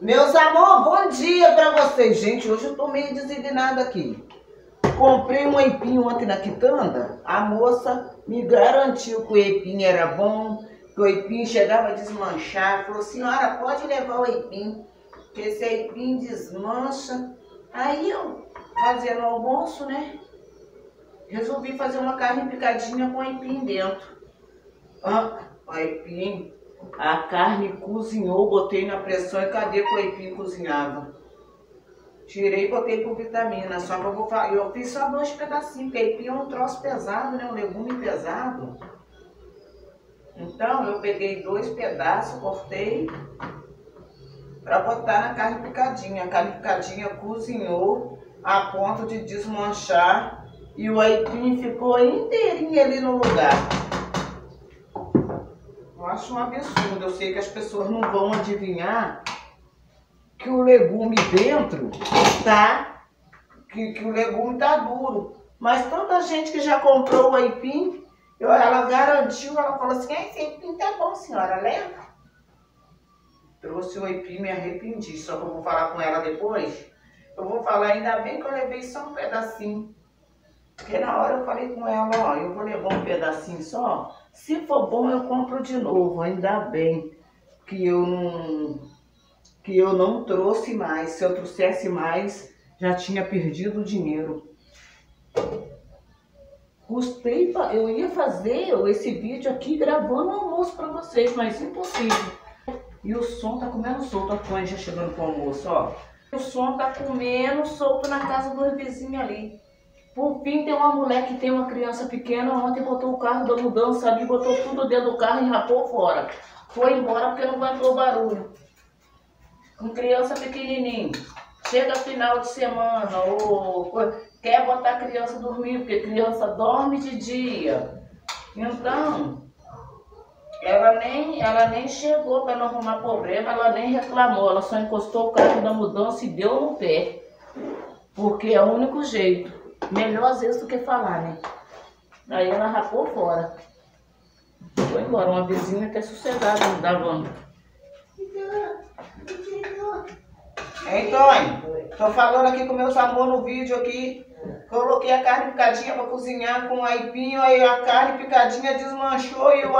Meus amor, bom dia pra vocês. Gente, hoje eu tô meio desingnada aqui. Comprei um aipim ontem na quitanda. A moça me garantiu que o aipim era bom, que o aipim chegava a desmanchar. Falou, senhora, pode levar o aipim, que esse aipim desmancha. Aí eu, fazendo almoço, né, resolvi fazer uma carne picadinha com aipim dentro. O aipim, a carne cozinhou, botei na pressão e cadê que o aipim cozinhava? Tirei e botei com vitamina, só que eu fiz só 2 pedacinhos, porque aipim é um troço pesado, né, um legume pesado. Então eu peguei 2 pedaços, cortei para botar na carne picadinha. A carne picadinha cozinhou a ponto de desmanchar e o aipim ficou inteirinho ali no lugar. Eu acho um absurdo, eu sei que as pessoas não vão adivinhar que o legume dentro está, que o legume tá duro. Mas tanta gente que já comprou o aipim, ela garantiu, ela falou assim, esse aipim tá bom, senhora, leva. Trouxe o aipim, me arrependi, só que eu vou falar com ela depois. Eu vou falar, ainda bem que eu levei só um pedacinho. Porque na hora eu falei com ela, ó, eu vou levar um pedacinho só. Se for bom, eu compro de novo. Ainda bem que eu não trouxe mais. Se eu trouxesse mais, já tinha perdido o dinheiro. Custei, eu ia fazer esse vídeo aqui gravando o almoço para vocês, mas impossível. E o som tá comendo solto, a Tony já chegando pro almoço, ó. O som tá comendo solto na casa dos vizinhos ali. Por fim, tem uma mulher que tem uma criança pequena, ontem botou o carro da mudança ali, botou tudo dentro do carro e rapou fora. Foi embora porque não aguentou o barulho. Com criança pequenininha, chega final de semana, ou quer botar a criança dormir, porque criança dorme de dia. Então, ela nem chegou para não arrumar problema, ela nem reclamou, ela só encostou o carro da mudança e deu no pé. Porque é o único jeito. Melhor às vezes do que falar, né? Aí ela rapou fora. Foi embora, uma vizinha até sossegada, não dava. Ei, Tony, tô falando aqui com meus amor no vídeo aqui. Coloquei a carne picadinha para cozinhar com o aipim, aí a carne picadinha desmanchou e o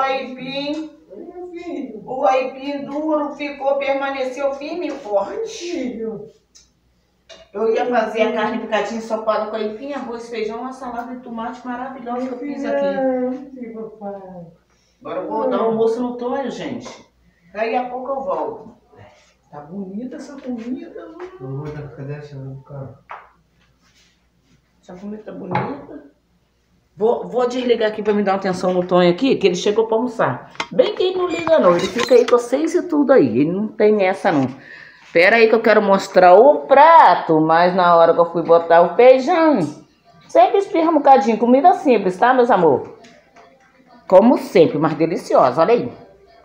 aipim duro ficou, permaneceu firme e forte. Eu ia fazer a carne picadinha ensopada com aipim, arroz, feijão, uma salada de tomate maravilhosa que eu fiz aqui. Agora eu vou dar almoço no Tonho, gente. Daí a pouco eu volto. Tá bonita essa comida. Cadê a chave do carro? Essa comida tá bonita. Vou desligar aqui pra me dar uma atenção no Tonho aqui, que ele chegou pra almoçar. Bem que ele não liga não, ele fica aí com vocês e tudo aí. Ele não tem essa não. Pera aí que eu quero mostrar o prato, mas na hora que eu fui botar o feijão, sempre espirra um bocadinho. Comida simples, tá, meus amor? Como sempre, mas deliciosa, olha aí.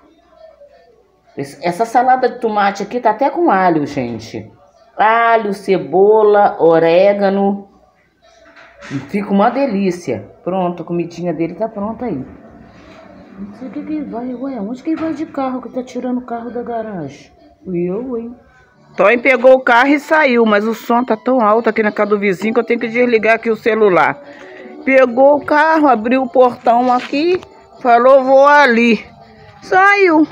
Essa salada de tomate aqui tá até com alho, gente. Alho, cebola, orégano. Fica uma delícia. Pronto, a comidinha dele tá pronta aí. Não sei o que ele vai, ué, onde que ele vai de carro que tá tirando o carro da garagem? Eu, hein? Tony pegou o carro e saiu, mas o som tá tão alto aqui na casa do vizinho que eu tenho que desligar aqui o celular. Pegou o carro, abriu o portão aqui, falou, vou ali. Saiu.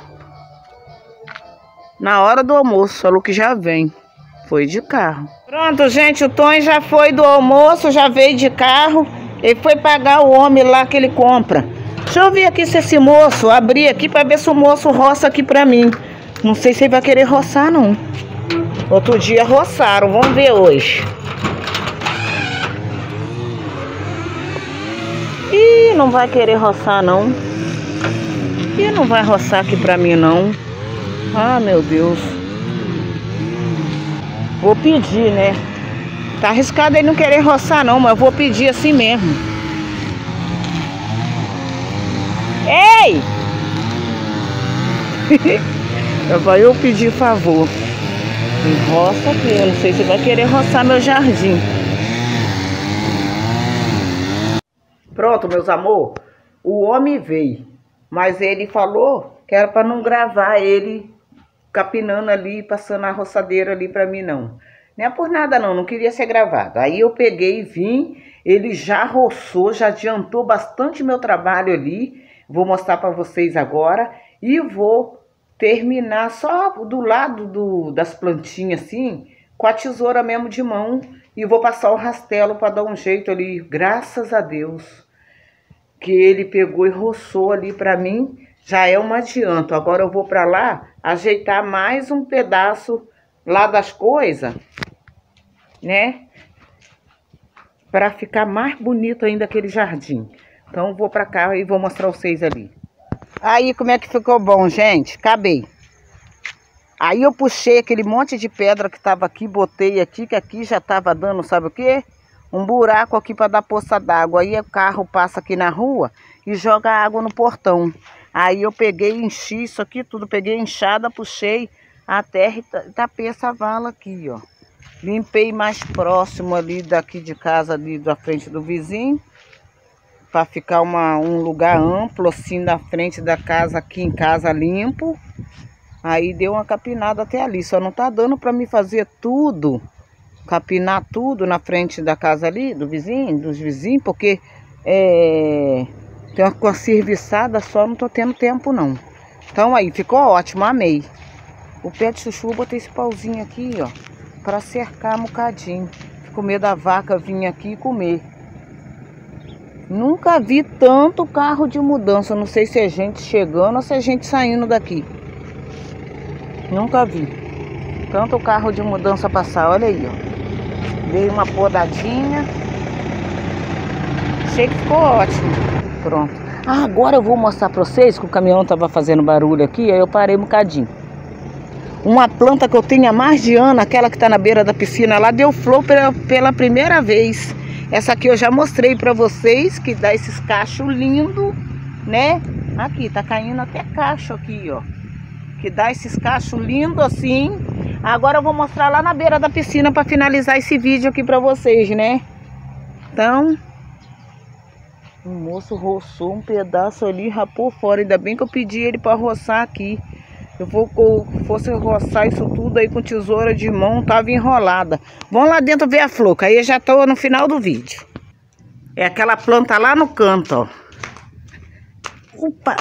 Na hora do almoço, falou que já vem. Foi de carro. Pronto, gente, o Tony já foi do almoço, já veio de carro. Ele foi pagar o homem lá que ele compra. Deixa eu ver aqui se esse moço, abrir aqui pra ver se o moço roça aqui pra mim. Não sei se ele vai querer roçar, não. Outro dia roçaram, vamos ver hoje. Ih, não vai querer roçar, não. Ih, não vai roçar aqui pra mim, não. Ah, meu Deus. Vou pedir, né? Tá arriscado ele não querer roçar, não, mas eu vou pedir assim mesmo. Ei! Vai eu pedir favor. Roça aqui, eu não sei se vai querer roçar meu jardim. Pronto, meus amor. O homem veio, mas ele falou que era para não gravar ele capinando ali, passando a roçadeira ali pra mim, não. Não é por nada, não. Não queria ser gravado. Aí eu peguei e vim. Ele já roçou, já adiantou bastante meu trabalho ali. Vou mostrar pra vocês agora. E vou terminar só do lado das plantinhas, assim, com a tesoura mesmo de mão. E vou passar o rastelo pra dar um jeito ali. Graças a Deus que ele pegou e roçou ali pra mim. Já é um adianto. Agora eu vou pra lá ajeitar mais um pedaço lá das coisas, né? Pra ficar mais bonito ainda aquele jardim. Então eu vou pra cá e vou mostrar vocês ali. Aí como é que ficou bom, gente? Acabei. Aí eu puxei aquele monte de pedra que tava aqui, botei aqui, que aqui já tava dando, sabe o quê? Um buraco aqui para dar poça d'água. Aí o carro passa aqui na rua e joga água no portão. Aí eu peguei, enchi isso aqui tudo, peguei a enxada, puxei a terra e tapei essa vala aqui, ó. Limpei mais próximo ali daqui de casa, ali da frente do vizinho, para ficar um lugar amplo assim na frente da casa, aqui em casa limpo. Aí deu uma capinada até ali, só não tá dando para me fazer tudo, capinar tudo na frente da casa ali, dos vizinhos, porque tem uma serviçada só, não tô tendo tempo não. Então aí, ficou ótimo, amei. O pé de chuchu, eu botei esse pauzinho aqui, ó, para cercar um bocadinho. Com medo da vaca vir aqui e comer. Nunca vi tanto carro de mudança, não sei se é gente chegando ou se é gente saindo daqui. Nunca vi tanto carro de mudança passar, olha aí, ó. Dei uma podadinha. Achei que ficou ótimo. Pronto. Ah, agora eu vou mostrar pra vocês que o caminhão tava fazendo barulho aqui, aí eu parei um bocadinho. Uma planta que eu tenho há mais de ano, aquela que tá na beira da piscina lá, deu flor pela primeira vez. Essa aqui eu já mostrei pra vocês, que dá esses cachos lindos, né? Aqui, tá caindo até cacho aqui, ó. Que dá esses cachos lindos assim. Agora eu vou mostrar lá na beira da piscina para finalizar esse vídeo aqui para vocês, né? Então, o moço roçou um pedaço ali, rapou fora. Ainda bem que eu pedi ele para roçar aqui. Fosse roçar isso tudo aí com tesoura de mão, tava enrolada. Vamos lá dentro ver a flor, que aí eu já tô no final do vídeo. É aquela planta lá no canto, ó. Opa!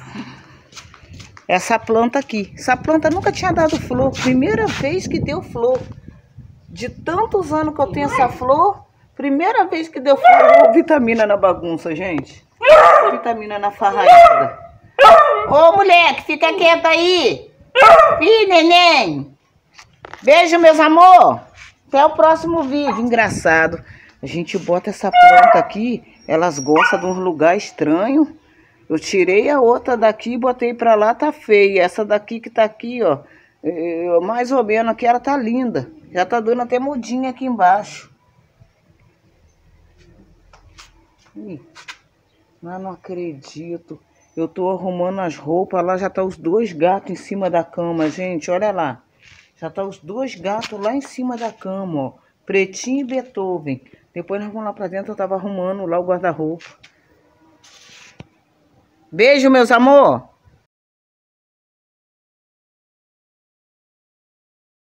Essa planta aqui. Essa planta nunca tinha dado flor. Primeira vez que deu flor. De tantos anos que eu tenho essa flor, primeira vez que deu flor. Oh, vitamina na bagunça, gente. Vitamina na farraída. Ô, moleque, fica quieta aí. Ih, neném. Beijo, meus amor. Até o próximo vídeo. Engraçado. A gente bota essa planta aqui, elas gostam de um lugar estranho. Eu tirei a outra daqui e botei pra lá, tá feia. Essa daqui que tá aqui, ó, mais ou menos aqui, ela tá linda. Já tá dando até mudinha aqui embaixo. Ih, mas não acredito. Eu tô arrumando as roupas, lá já tá os dois gatos em cima da cama, gente, olha lá. Já tá os dois gatos lá em cima da cama, ó. Pretinho e Beethoven. Depois nós vamos lá pra dentro, eu tava arrumando lá o guarda-roupa. Beijo, meus amor.